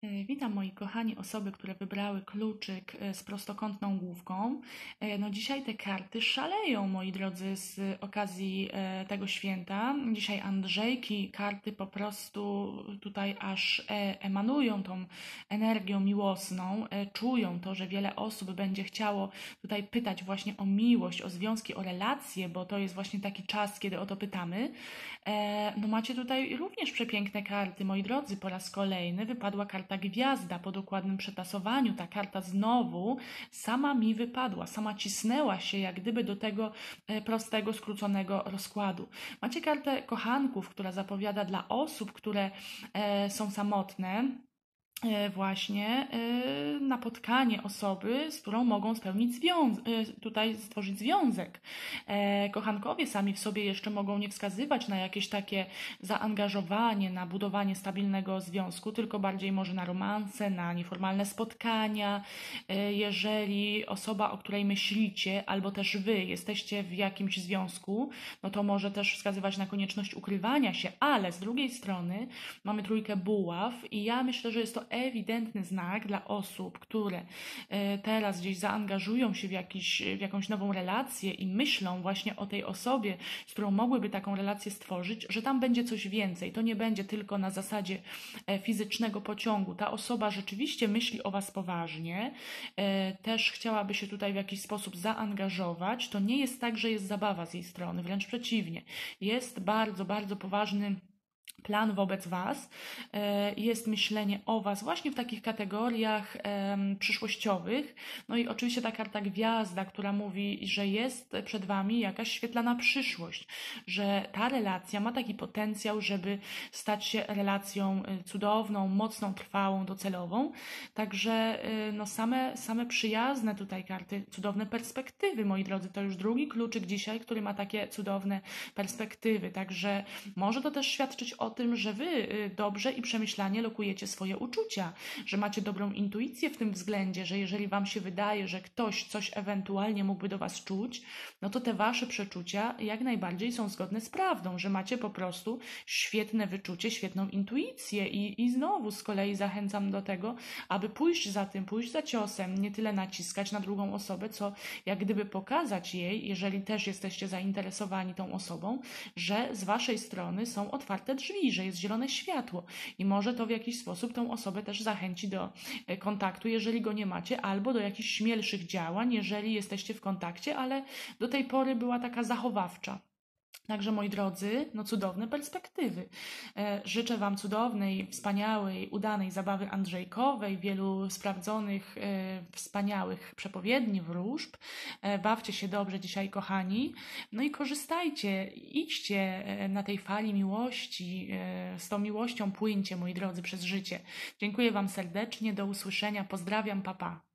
Witam moi kochani osoby, które wybrały kluczyk z prostokątną główką. No dzisiaj te karty szaleją, moi drodzy, z okazji tego święta. Dzisiaj Andrzejki, karty po prostu tutaj aż emanują tą energią miłosną. Czują to, że wiele osób będzie chciało tutaj pytać właśnie o miłość, o związki, o relacje, bo to jest właśnie taki czas, kiedy o to pytamy. No macie tutaj również przepiękne karty, moi drodzy, po raz kolejny wypadła karta gwiazda po dokładnym przetasowaniu. Ta karta znowu sama mi wypadła, sama cisnęła się jak gdyby do tego prostego, skróconego rozkładu. Macie kartę kochanków, która zapowiada dla osób, które są samotne, właśnie napotkanie osoby, z którą mogą spełnić tutaj stworzyć związek. Kochankowie sami w sobie jeszcze mogą nie wskazywać na jakieś takie zaangażowanie, na budowanie stabilnego związku, tylko bardziej może na romanse, na nieformalne spotkania. Jeżeli osoba, o której myślicie, albo też wy jesteście w jakimś związku, no to może też wskazywać na konieczność ukrywania się, ale z drugiej strony mamy trójkę buław i ja myślę, że jest to ewidentny znak dla osób, które teraz gdzieś zaangażują się w jakąś nową relację i myślą właśnie o tej osobie, z którą mogłyby taką relację stworzyć, że tam będzie coś więcej. To nie będzie tylko na zasadzie fizycznego pociągu. Ta osoba rzeczywiście myśli o was poważnie, też chciałaby się tutaj w jakiś sposób zaangażować. To nie jest tak, że jest zabawa z jej strony, wręcz przeciwnie. Jest bardzo, bardzo poważny plan wobec was, jest myślenie o was właśnie w takich kategoriach przyszłościowych. No i oczywiście ta karta gwiazda, która mówi, że jest przed wami jakaś świetlana przyszłość, że ta relacja ma taki potencjał, żeby stać się relacją cudowną, mocną, trwałą, docelową. Także no same przyjazne tutaj karty, cudowne perspektywy, moi drodzy, to już drugi kluczyk dzisiaj, który ma takie cudowne perspektywy. Także może to też świadczyć o tym, że wy dobrze i przemyślanie lokujecie swoje uczucia, że macie dobrą intuicję w tym względzie, że jeżeli wam się wydaje, że ktoś coś ewentualnie mógłby do was czuć, no to te wasze przeczucia jak najbardziej są zgodne z prawdą, że macie po prostu świetne wyczucie, świetną intuicję i znowu z kolei zachęcam do tego, aby pójść za tym, pójść za ciosem, nie tyle naciskać na drugą osobę, co jak gdyby pokazać jej, jeżeli też jesteście zainteresowani tą osobą, że z waszej strony są otwarte drzwi, że jest zielone światło i może to w jakiś sposób tą osobę też zachęci do kontaktu, jeżeli go nie macie, albo do jakichś śmielszych działań, jeżeli jesteście w kontakcie, ale do tej pory była taka zachowawcza. Także moi drodzy, no cudowne perspektywy. Życzę wam cudownej, wspaniałej, udanej zabawy andrzejkowej, wielu sprawdzonych, wspaniałych przepowiedni, wróżb. Bawcie się dobrze dzisiaj, kochani. No i korzystajcie, idźcie na tej fali miłości, z tą miłością płyńcie, moi drodzy, przez życie. Dziękuję wam serdecznie, do usłyszenia, pozdrawiam, pa pa.